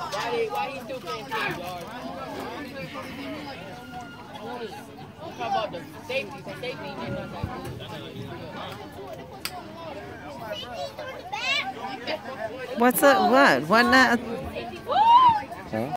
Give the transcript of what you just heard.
Why he still playing 10 yards? Talk about the safety. The safety is not that good. What's up? What? What now?